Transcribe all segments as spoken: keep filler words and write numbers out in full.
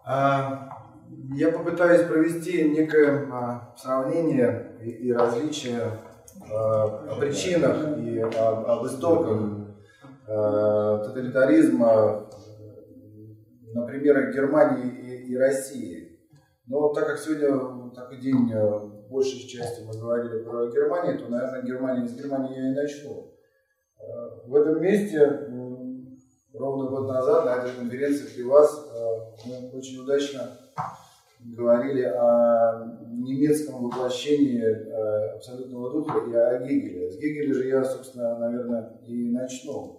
Я попытаюсь провести некое сравнение и различие о причинах и об истоках тоталитаризма на примерах Германии и России. Но так как сегодня такой день, большей части мы говорили про Германию, то, наверное, Германия, с Германии я и начну. В этом месте ровно год назад на этой конференции при вас мы очень удачно говорили о немецком воплощении абсолютного духа и о Гегеле. С Гегеля же я, собственно, наверное, и начну.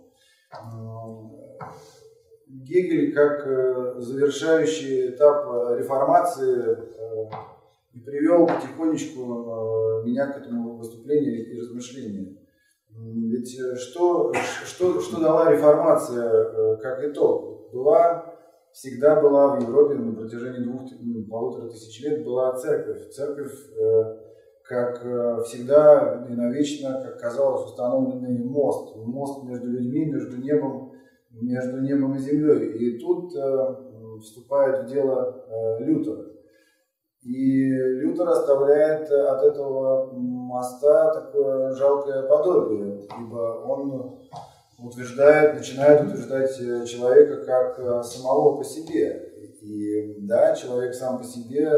Гегель, как завершающий этап реформации, и привел потихонечку меня к этому выступлению и размышлению. Ведь что, что, что дала реформация как итог? Была, всегда была в Европе на протяжении двух, полутора тысяч лет была церковь. Церковь, как всегда и навечно, как казалось, установленный мост. Мост между людьми, между небом, между небом и землей. И тут вступает в дело Лютер. И Лютер оставляет от этого моста такое жалкое подобие, ибо он утверждает, начинает утверждать человека как самого по себе. И да, человек сам по себе,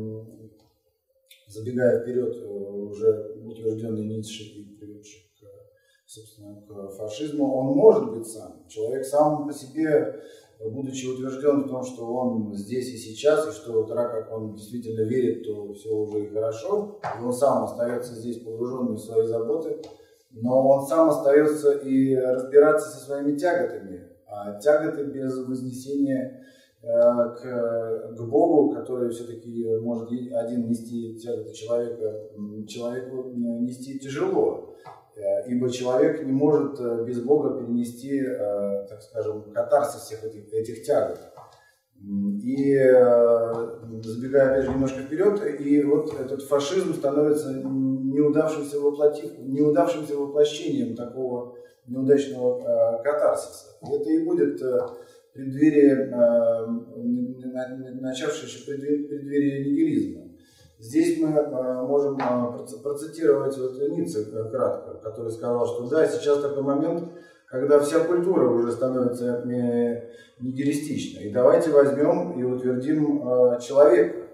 забегая вперед, уже утвержденный Ницше и приведший к, собственно, к фашизму, он может быть сам. Человек сам по себе, будучи утвержден в том, что он здесь и сейчас, и что так как он действительно верит, то все уже и хорошо, и он сам остается здесь погруженный в свои заботы, но он сам остается и разбираться со своими тяготами, а тяготы без вознесения э, к, к Богу, который все-таки может один нести тяготы человека, человеку нести тяжело. Ибо человек не может без Бога перенести, так скажем, катарсис всех этих, этих тягот. И забегая опять же немножко вперед, и вот этот фашизм становится неудавшимся, воплотив, неудавшимся воплощением такого неудачного катарсиса. И это и будет преддверие, начавшееся преддверие нигилизма. Здесь мы можем процитировать вот Ницше кратко, который сказал, что да, сейчас такой момент, когда вся культура уже становится нигилистичной. И давайте возьмем и утвердим человека.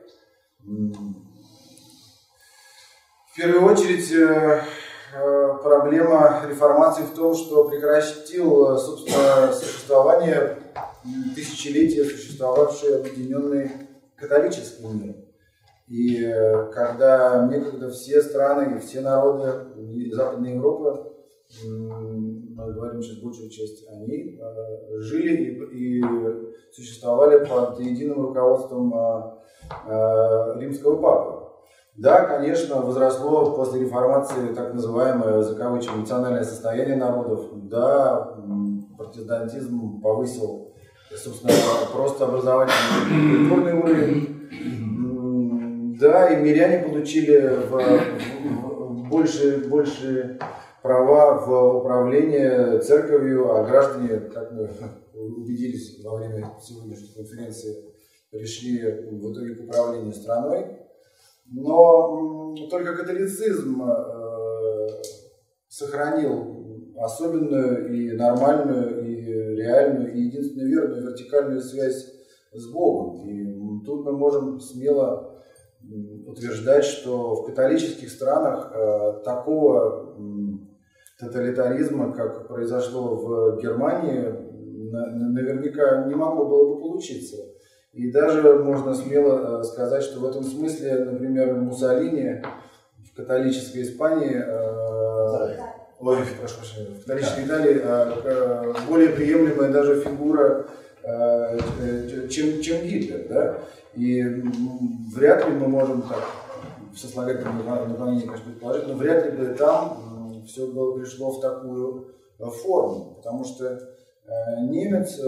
В первую очередь, проблема реформации в том, что прекратил, собственно, существование тысячелетия существовавший объединенный католический мир. И когда некогда все страны и все народы Западной Европы, мы говорим сейчас большую часть, они жили и, и существовали под единым руководством римского папы. Да, конечно, возросло после реформации так называемое, за кавычками, национальное состояние народов. Да, протестантизм повысил, собственно, просто образовательный культурный уровень. Да, и миряне получили в, в, в больше, больше права в управлении церковью, а граждане, как мы убедились во время сегодняшней конференции, пришли в итоге к управлению страной. Но только католицизм э, сохранил особенную и нормальную, и реальную, и единственную верную вертикальную связь с Богом. И тут мы можем смело утверждать, что в католических странах э, такого э, тоталитаризма, как произошло в Германии, на, наверняка не могло было бы получиться. И даже можно смело э, сказать, что в этом смысле, например, Муссолини в католической Испании, э, ой, прошу прощения, в католической Италии э, более приемлемая даже фигура, э, э, чем, чем Гитлер, да? И вряд ли мы можем так в сослагательном наклонении, конечно, предположить, но вряд ли бы там все было, пришло в такую форму, потому что немец,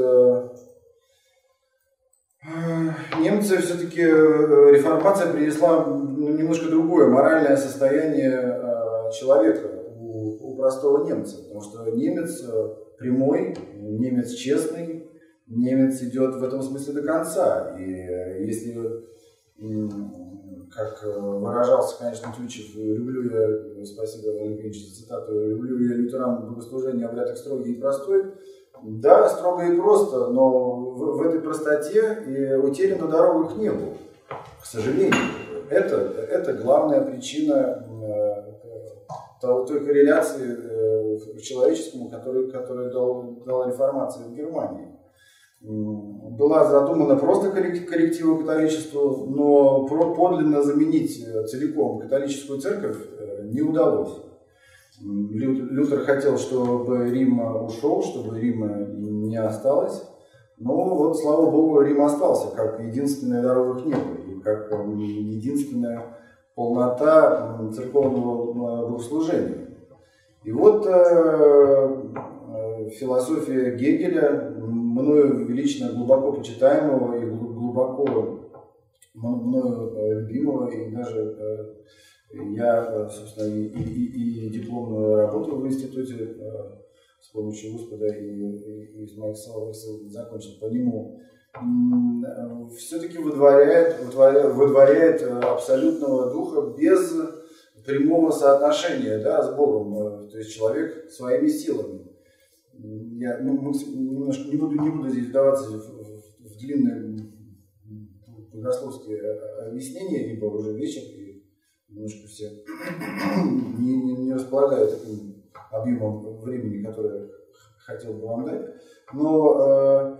немцы все-таки реформация принесла немножко другое моральное состояние человека у, у простого немца, потому что немец прямой, немец честный, немец идет в этом смысле до конца. И если, как выражался, конечно, Тютчев, люблю я, спасибо, Валерий Ильич, за цитату, люблю я лютеран богослужение, обряд их строгий и простой. Да, строго и просто, но в, в этой простоте и утерян на дорогах не было, к сожалению. Это, это главная причина той, той корреляции э, к человеческому, которую, которую дал, дала реформация в Германии. Была задумана просто корректива католичеству, но подлинно заменить целиком католическую церковь не удалось. Лютер хотел, чтобы Рим ушел, чтобы Рима не осталось. Но вот, слава Богу, Рим остался как единственная дорога к небу и как единственная полнота церковного богослужения. И вот э, философия Гегеля, мною лично глубоко почитаемого и глубоко мною любимого, и даже э, я, собственно, и, и, и дипломную работу в институте э, с помощью Господа и, и, и из моих слов закончил по нему, все-таки выдворяет, выдворяет, выдворяет абсолютного духа без прямого соотношения, да, с Богом, то есть человек своими силами. Я ну, немножко не буду, не буду здесь вдаваться в, в, в длинные богословские объяснения, ибо уже вечер, и немножко все не, не, не располагают таким объемом времени, которое хотел бы вам дать. Но э,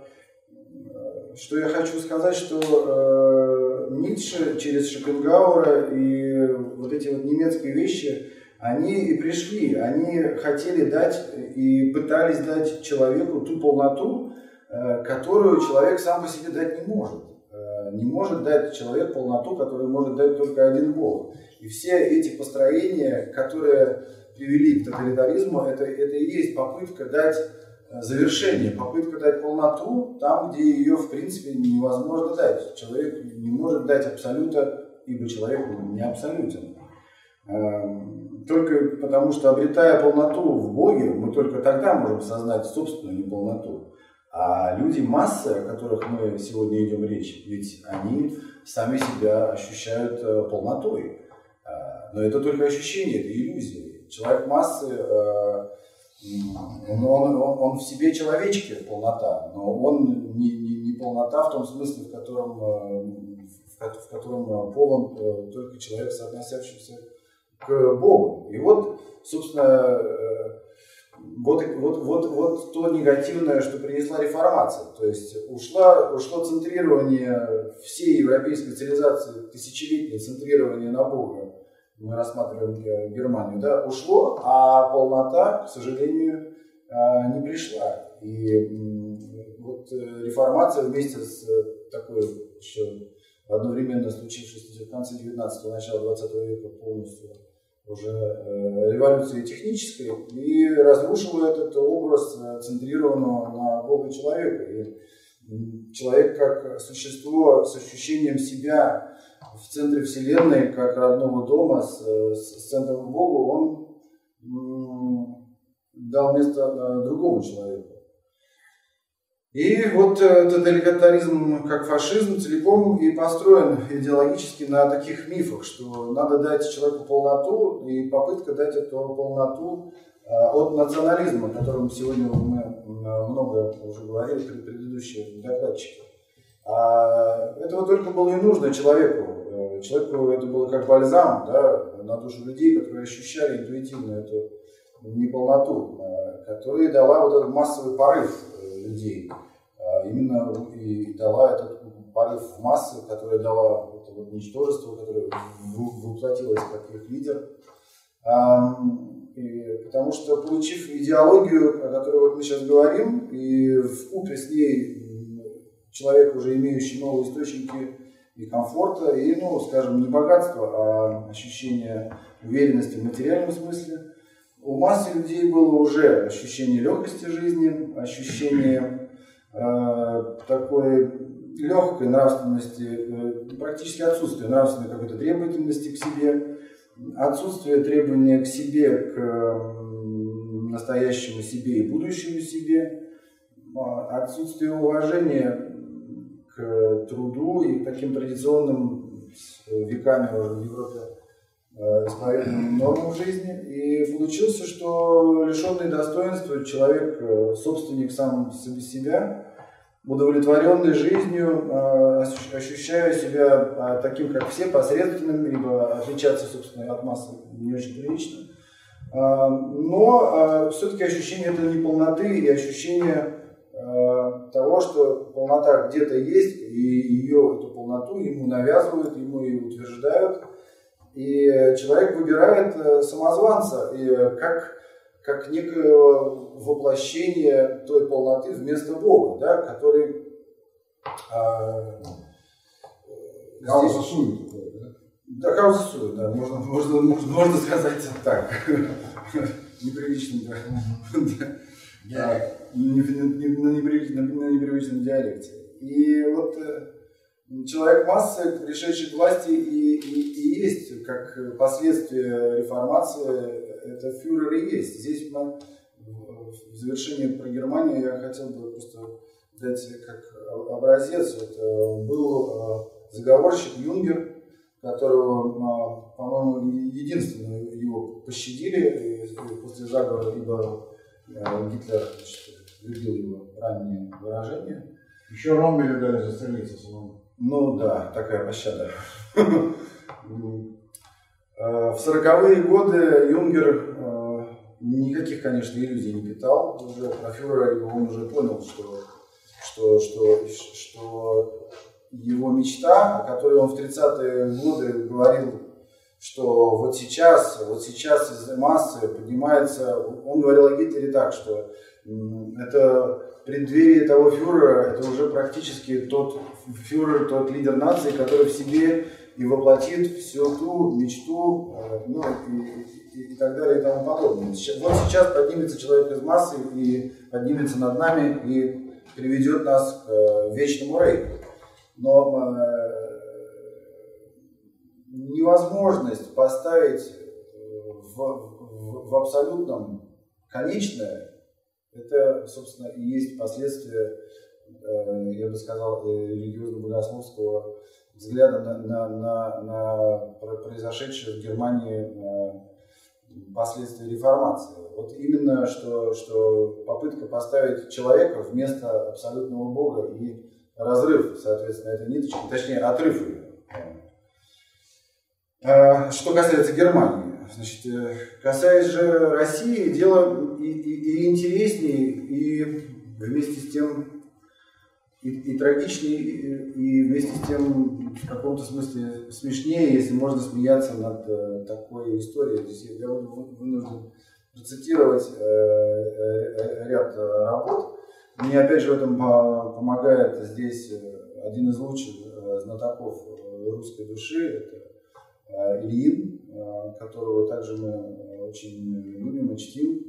что я хочу сказать, что э, Ницше через Шопенгауэра и вот эти вот немецкие вещи, они и пришли, они хотели дать и пытались дать человеку ту полноту, э, которую человек сам по себе дать не может. Э, не может дать человек полноту, которую может дать только один Бог. И все эти построения, которые привели к тоталитаризму, это, это и есть попытка дать завершение, попытка дать полноту там, где ее в принципе невозможно дать. Человек не может дать абсолюта, ибо человек не абсолютен. Только потому, что обретая полноту в Боге, мы только тогда можем осознать собственную неполноту. А люди массы, о которых мы сегодня идем речь, ведь они сами себя ощущают полнотой. Но это только ощущение, это иллюзия. Человек массы, он, он, он в себе человечки полнота, но он не, не, не полнота в том смысле, в котором, в котором полон только человек, соотносящийся к Богу. И вот, собственно, вот, вот, вот, вот то негативное, что принесла реформация. То есть ушла, ушло центрирование всей европейской цивилизации, тысячелетнее центрирование на Бога. Мы рассматриваем Германию, да, ушло, а полнота, к сожалению, не пришла. И вот реформация вместе с такой еще одновременно случившейся в конце девятнадцатого, начало двадцатого века полностью уже революцией технической и разрушила этот образ центрированного на Бога человека. И человек как существо с ощущением себя в центре Вселенной, как родного дома, с, с центром к Богу, он м, дал место другому человеку. И вот тоталитаризм, как фашизм, целиком и построен идеологически на таких мифах, что надо дать человеку полноту, и попытка дать эту полноту от национализма, о котором сегодня мы много уже говорили, предыдущие докладчики. А этого только было и нужно человеку. Человеку это было как бальзам, да, на душу людей, которые ощущали интуитивно эту неполноту, которая дала вот этот массовый порыв людей. Именно и дала этот порыв в массы, которая дала это вот ничтожество, которое воплотилось как их лидер. И потому что, получив идеологию, о которой вот мы сейчас говорим, и вкупе с ней человек, уже имеющий новые источники и комфорта, и, ну, скажем, не богатства, а ощущение уверенности в материальном смысле, у массы людей было уже ощущение легкости жизни, ощущение э, такой легкой нравственности, э, практически отсутствие нравственной какой-то требовательности к себе, отсутствие требования к себе, к э, настоящему себе и будущему себе. отсутствие уважения к труду и к таким традиционным веками уже в Европе исповеданным нормам жизни. И получился, что лишенный достоинства человек, собственник сам себя, удовлетворенный жизнью, ощущая себя таким, как все, посредственным, либо отличаться, собственно, от массы не очень прилично. Но все-таки ощущение этой неполноты и ощущение того, что полнота где-то есть, и ее, эту полноту ему навязывают, ему ее утверждают. И человек выбирает самозванца и как, как некое воплощение той полноты вместо Бога, да, который Гауза-сует, да? Да, гауза-сует, да, можно, можно, можно, можно сказать так. Неприлично, да. На непривычном диалекте. И вот человек массы, пришедший к власти, и, и, и есть, как последствие реформации, это фюрер и есть. Здесь мы, в завершении про Германию, я хотел бы просто дать как образец. Это был заговорщик Юнгер, которого, по-моему, единственно его пощадили после заговора, ибо Гитлер, значит, любил его раннее выражение. Еще Роммелю дали застрелиться самому. Ну да, такая пощада. В сороковые годы Юнгер никаких, конечно, иллюзий не питал уже про фюрера, и он уже понял, что, что, что, что его мечта, о которой он в тридцатые годы говорил, что вот сейчас, вот сейчас из массы поднимается, он говорил о Гитлере так, что это преддверие того фюрера, это уже практически тот фюрер, тот лидер нации, который в себе и воплотит всю ту мечту, ну, и, и, и так далее и тому подобное. Вот сейчас поднимется человек из массы и поднимется над нами и приведет нас к вечному рейху. Но невозможность поставить в, в, в абсолютном конечное, это, собственно, и есть последствия, я бы сказал, религиозно-богословского взгляда на, на, на, на произошедшее в Германии последствия реформации. Вот именно, что, что попытка поставить человека вместо абсолютного Бога и разрыв, соответственно, этой ниточки, точнее, отрыв ее. Что касается Германии, значит, касаясь же России, дело и, и, и интереснее, и вместе с тем и, и трагичнее, и, и вместе с тем в каком-то смысле смешнее, если можно смеяться над э, такой историей. Здесь я вынужден процитировать э, э, ряд работ. Мне опять же в этом помогает здесь один из лучших знатоков русской души, это Ильин, которого также мы очень любим и чтим.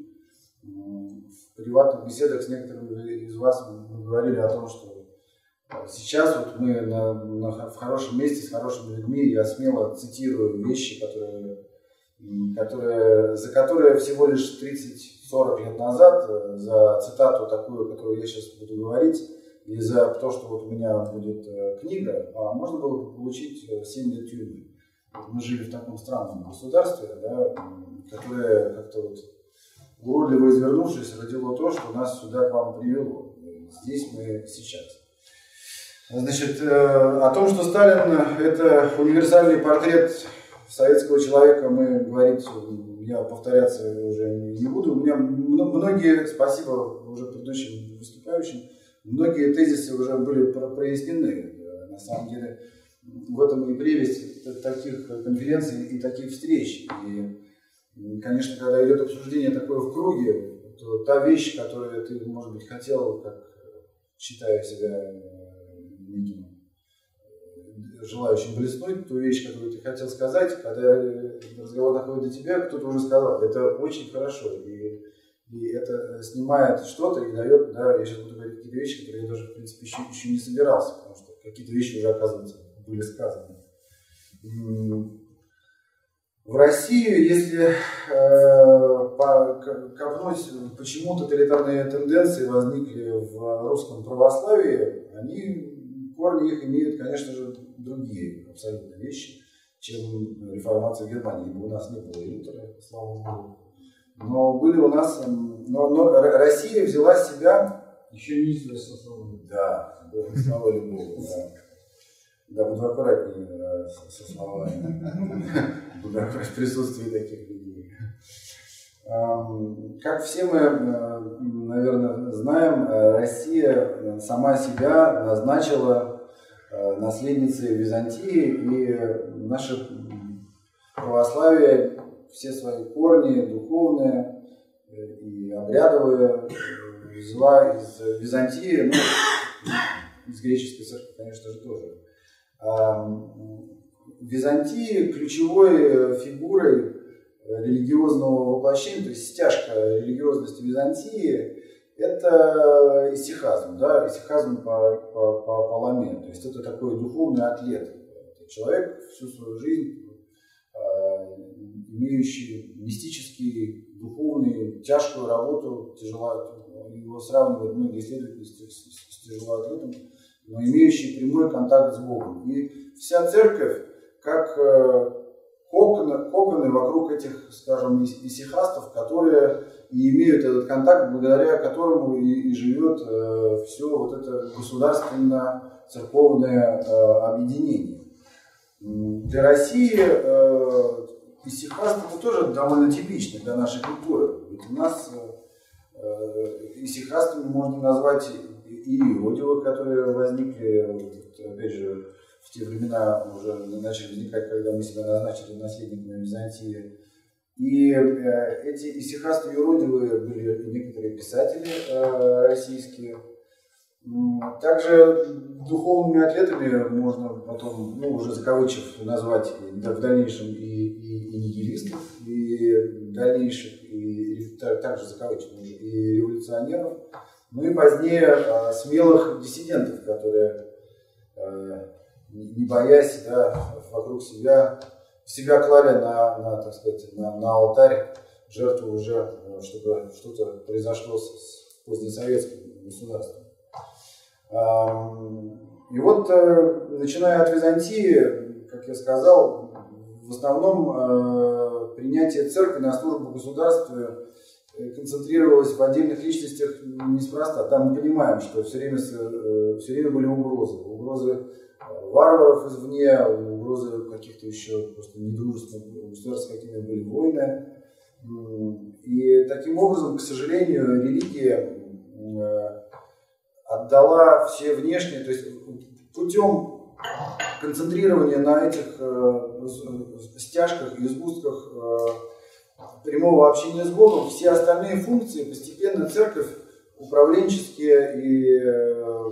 В приватных беседах с некоторыми из вас мы говорили о том, что сейчас вот мы на, на, в хорошем месте, с хорошими людьми, я смело цитирую вещи, которые, которые, за которые всего лишь тридцать-сорок лет назад, за цитату такую, которую я сейчас буду говорить, и за то, что вот у меня будет книга, можно было бы получить семь лет тюрьмы. Мы жили в таком странном государстве, да, которое как-то вот уродливо извернувшись родило то, что нас сюда к вам привело. Здесь мы сейчас. Значит, о том, что Сталин – это универсальный портрет советского человека, мы говорить, я повторяться уже не буду. У меня многие, спасибо уже предыдущим выступающим, многие тезисы уже были прояснены. На самом деле, в этом и прелесть таких конференций и таких встреч. И, конечно, когда идет обсуждение такое в круге, то та вещь, которую ты, может быть, хотел, как считая себя неким желающим блеснуть, ту вещь, которую ты хотел сказать, когда разговор доходит до тебя, кто-то уже сказал. Это очень хорошо. И, и это снимает что-то и дает, да, я сейчас буду говорить какие-то вещи, которые я даже, в принципе, еще, еще не собирался, потому что какие-то вещи уже, оказывается, были сказаны. В Россию, если э, по, копнуть, почему тоталитарные тенденции возникли в русском православии, они, корни их имеют, конечно же, другие абсолютно вещи, чем реформация в Германии. Ибо у нас не было и Лютера, слава богу. Но были у нас... Но, но Россия взяла себя... Еще неизвестно слово. Да, слава Богу, да. Да, буду аккуратнее со словами. Буду аккуратнее в присутствии таких людей. Как все мы, наверное, знаем, Россия сама себя назначила наследницей Византии, и наше православие все свои корни духовные и обрядовые взяла из Византии, ну, из греческой церкви, конечно же, тоже. В Византии ключевой фигурой религиозного воплощения, то есть стяжка религиозности Византии, это исихазм, да, исихазм по, по, по Паламе. То есть это такой духовный атлет. Человек всю свою жизнь, имеющий мистический, духовный, тяжкую работу, тяжело, его сравнивают многие исследователи с тяжелоатлетом, но имеющий прямой контакт с Богом. И вся церковь, как коконы, коконы вокруг этих, скажем, исихастов, которые и имеют этот контакт, благодаря которому и, и живет э, все вот это государственно-церковное э, объединение. Для России э, исихаст это тоже довольно типично для нашей культуры. Ведь у нас э, исихастами можно назвать и иудеев, которые возникли, опять же, в те времена уже начали возникать, когда мы себя назначили наследниками Византии. И э, эти исихасты юродивые были некоторые писатели э, российские. Также духовными атлетами можно потом, ну, уже закавычив, назвать в дальнейшем и, и, и нигилистов, и дальнейших, и также закавычив и революционеров, ну и позднее э, смелых диссидентов, которые, э, не боясь, да, вокруг себя, себя клали на, на, так сказать, на, на алтарь жертву уже, чтобы что-то произошло с, с позднесоветским государством. И вот, начиная от Византии, как я сказал, в основном принятие церкви на службу государству концентрировалось в отдельных личностях неспроста. Там мы понимаем, что все время, все время были угрозы. Угрозы варваров извне, угрозы каких-то еще просто недружественных государств, какими были войны. И таким образом, к сожалению, религия отдала все внешние, то есть путем концентрирования на этих э, стяжках и сгустках э, прямого общения с Богом, все остальные функции постепенно церковь, управленческие и, э,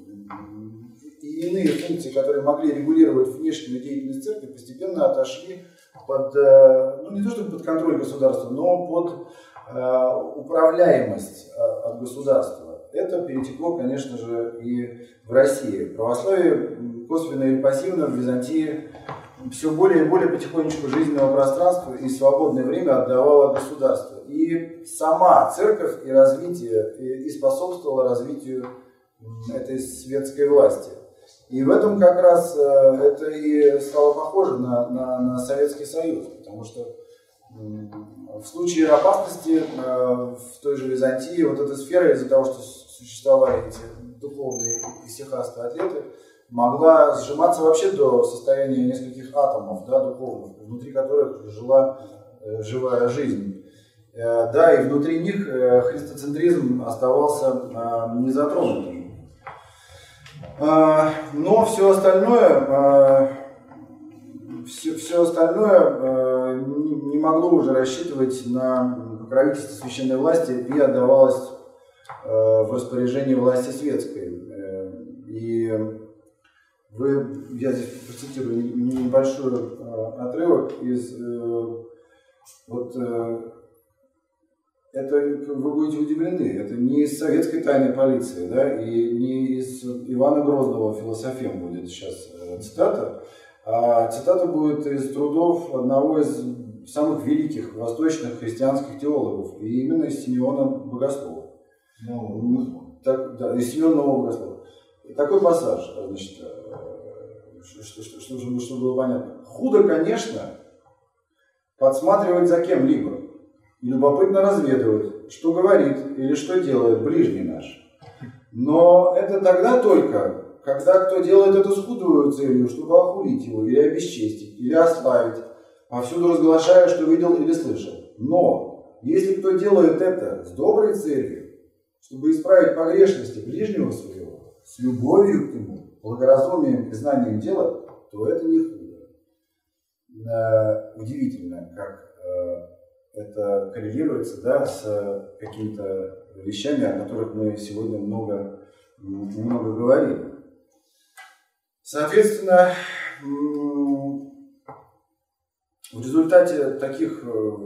и иные функции, которые могли регулировать внешнюю деятельность церкви, постепенно отошли под, э, ну не то чтобы под контроль государства, но под э, управляемость э, от государства. Это перетекло, конечно же, и в России. Православие косвенно или пассивно в Византии все более и более потихонечку жизненного пространства и свободное время отдавало государству. И сама церковь и развитие, и способствовала развитию этой светской власти. И в этом как раз это и стало похоже на, на, на Советский Союз, потому что в случае опасности в той же Византии вот эта сфера, из-за того, что существовали эти духовные исихасты атлеты, могла сжиматься вообще до состояния нескольких атомов, да, духовных, внутри которых жила э, живая жизнь. Э, да, и внутри них э, христоцентризм оставался э, незатронутым. Э, но все остальное, э, все, все остальное э, не, не могло уже рассчитывать на покровительство священной власти и отдавалось в распоряжении власти светской. И вы, я здесь процитирую небольшой отрывок из, вот, это вы будете удивлены, это не из советской тайной полиции, да, и не из Ивана Грозного «Философем» будет сейчас цитата, а цитата будет из трудов одного из самых великих восточных христианских теологов, и именно из Симеона Богослова. Ну, так, да, из Симеона Нового Богослова. Такой пассаж, значит, чтобы, чтобы, чтобы было понятно. Худо, конечно, подсматривать за кем-либо и любопытно разведывать, что говорит или что делает ближний наш. Но это тогда только, когда кто делает это с худою целью, чтобы охулить его, или обесчестить, или ославить, повсюду разглашая, что видел или слышал. Но если кто делает это с доброй целью, чтобы исправить погрешности ближнего своего, с любовью к нему, благоразумием и знанием дела, то это не худо. Удивительно, как это коррелируется, да, с какими-то вещами, о которых мы сегодня много, много говорили. Соответственно, в результате таких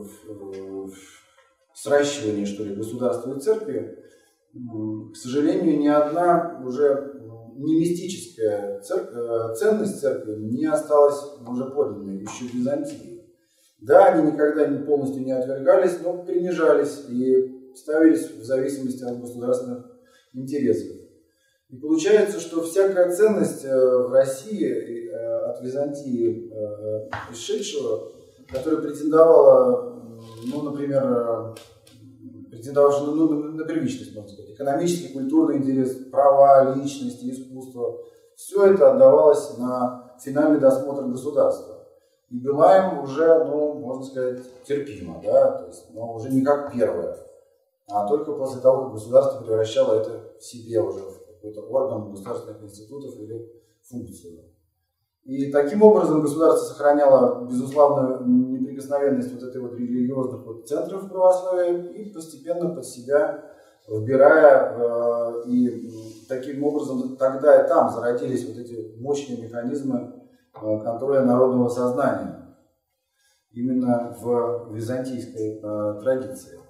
сращиваний, что ли, государства и церкви, к сожалению, ни одна уже не мистическая церковь, ценность церкви не осталась уже подлинной еще в Византии. Да, они никогда не полностью не отвергались, но принижались и ставились в зависимости от государственных интересов. И получается, что всякая ценность в России от Византии исшедшего, которая претендовала, ну, например, претендовавшая ну, на первичность, можно сказать, экономический, культурный интерес, права, личность, искусство, все это отдавалось на финальный досмотр государства. И была им уже, ну, можно сказать, терпимо, да, то есть, но уже не как первое, а только после того, как государство превращало это в себе уже, в какой-то орган государственных институтов или функцию. И таким образом государство сохраняло безусловную неприкосновенность вот этой вот религиозных вот центров православия и постепенно под себя вбирая, э, и таким образом тогда и там зародились вот эти мощные механизмы контроля народного сознания именно в византийской э, традиции.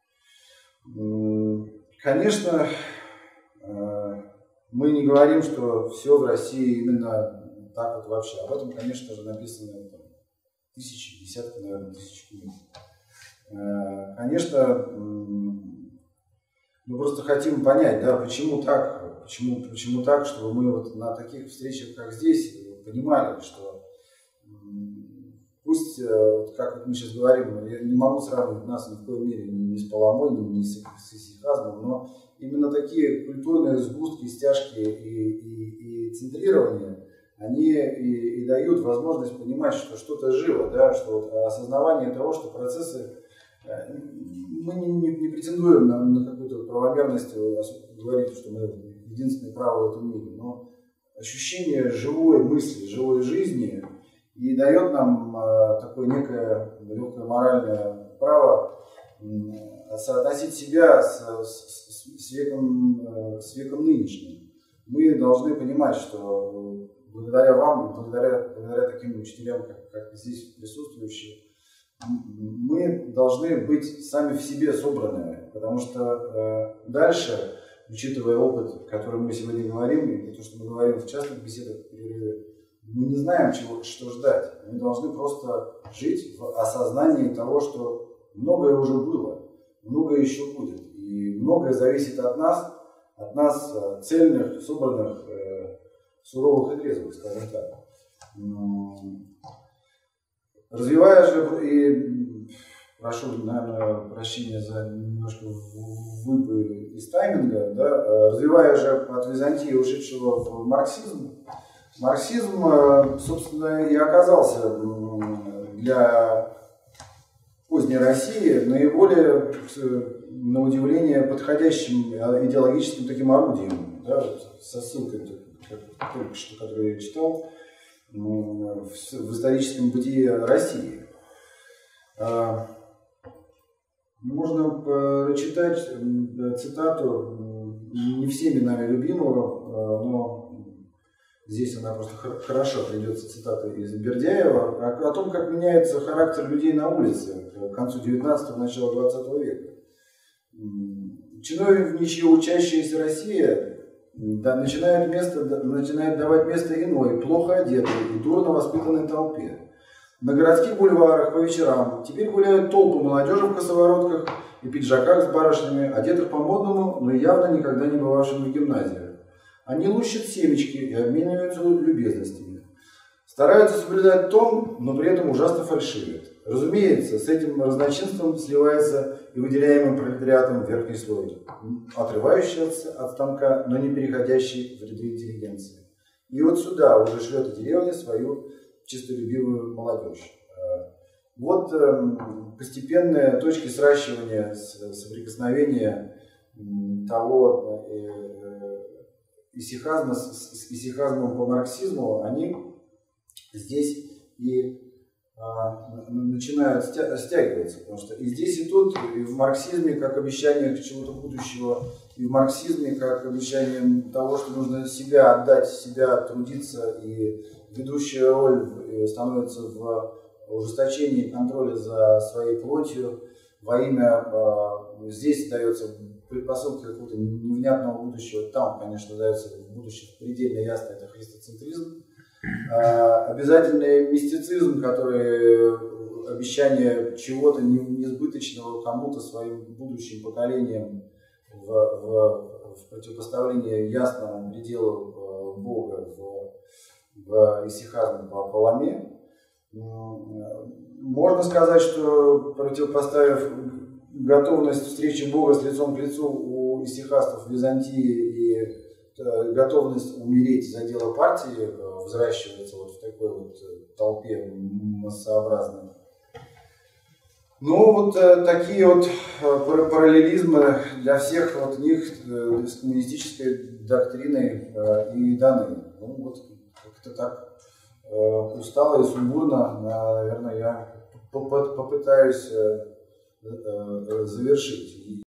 Конечно, э, мы не говорим, что все в России именно так вот вообще. Об этом, конечно же, написано там, тысячи, десятки, наверное, тысяч книг. Э, конечно, э, мы просто хотим понять, да, почему так, почему, почему так, чтобы мы вот на таких встречах, как здесь, понимали, что пусть, как мы сейчас говорим, я не могу сравнивать нас ни в коей мере ни с Паламой, ни с исихазмом, но именно такие культурные сгустки, стяжки и, и, и центрирования, они и, и дают возможность понимать, что что-то живо, да, что вот осознавание того, что процессы, мы не, не, не претендуем на, на какую-то правомерность, говорить, что мы единственные правы в этом мире, но ощущение живой мысли, живой жизни и дает нам э, такое некое легкое моральное право э, соотносить себя с, с, с, веком, э, с веком нынешним. Мы должны понимать, что благодаря вам, благодаря, благодаря таким учителям, как, как здесь присутствующие, мы должны быть сами в себе собранными, потому что э, дальше, учитывая опыт, о котором мы сегодня говорим, и то, что мы говорим в частных беседах, мы не знаем, чего, что ждать. Мы должны просто жить в осознании того, что многое уже было, многое еще будет. И многое зависит от нас, от нас цельных, собранных, суровых и трезвых, скажем так. Развивая же и прошу, наверное, прощения за немножко выпы из тайминга, да, развивая же от Византии ушедшего в марксизм, марксизм, собственно, и оказался для поздней России наиболее, на удивление, подходящим идеологическим таким орудием, да, со ссылкой, как, только что, которую я читал, в, в историческом бытии России. Можно прочитать цитату не всеми нами любимого, но здесь она просто хорошо придется, цитата из Бердяева, о том, как меняется характер людей на улице к концу девятнадцатого, началу двадцатого века. Чиновничья учащаяся Россия да, начинает, место, начинает давать место иной, плохо одетой и дурно воспитанной толпе. На городских бульварах по вечерам теперь гуляют толпы молодежи в косоворотках и пиджаках с барышнями, одетых по-модному, но явно никогда не бывавшим в гимназиях. Они лущат семечки и обмениваются любезностями. Стараются соблюдать тон, но при этом ужасно фальшивят. Разумеется, с этим разночинством сливается и выделяемым пролетариатом верхний слой, отрывающийся от станка, но не переходящий в ряды интеллигенции. И вот сюда уже шлет и деревня свою чистолюбивую молодежь. Вот постепенные точки сращивания, соприкосновения того исихазма с исихазмом по марксизму, они здесь и начинают стягиваться, потому что и здесь, и тут, и в марксизме как обещание чего-то будущего, и в марксизме как обещание того, что нужно себя отдать, себя трудиться, и ведущая роль становится в ужесточении контроля за своей плотью во имя, здесь дается предпосылки какого-то невнятного будущего, там, конечно, дается будущее предельно ясно, это христоцентризм. Обязательный мистицизм, который обещание чего-то несбыточного кому-то своим будущим поколениям в, в, в противопоставлении ясному пределу Бога в, в исихазме по Паламе. Можно сказать, что противопоставив готовность встречи Бога с лицом к лицу у исихастов в Византии и готовность умереть за дело партии взращивается вот в такой вот толпе массообразной. Ну, вот э, такие вот э, параллелизмы для всех вот них э, с коммунистической доктриной э, и даны. Ну, вот как-то так э, устало и сумбурно, наверное, я попытаюсь э, э, завершить.